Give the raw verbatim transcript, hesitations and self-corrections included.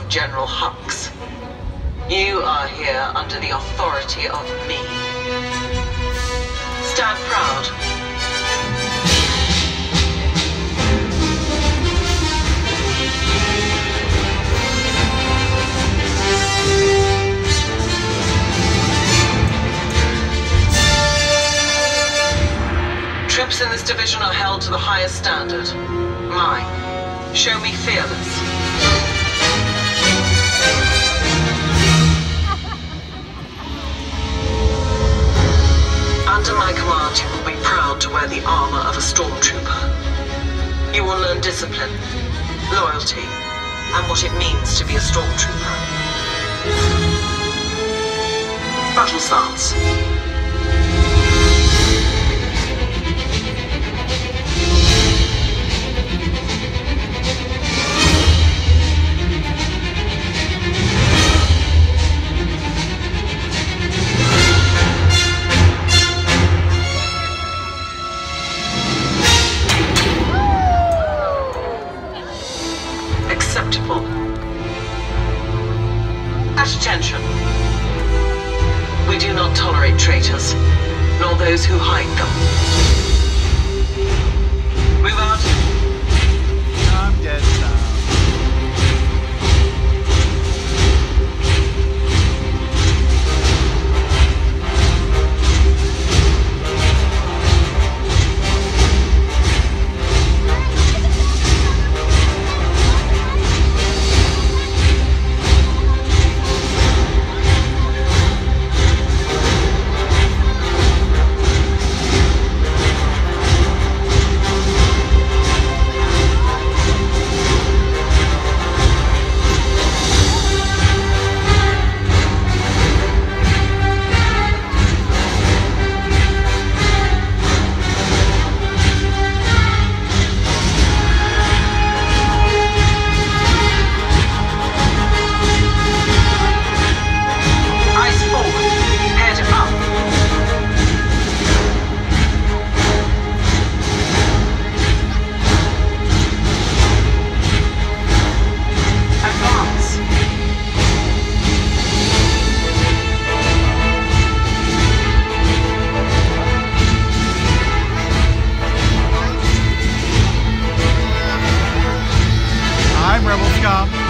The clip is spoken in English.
of General Hux. You are here under the authority of me. Stand proud. Troops in this division are held to the highest standard. Mine. Show me fearless. Under my command, you will be proud to wear the armor of a stormtrooper. You will learn discipline, loyalty, and what it means to be a stormtrooper. Battle stance. Acceptable. At attention. We do not tolerate traitors, nor those who hide them. Move out. I'm dead now. I'm Rebel Scum.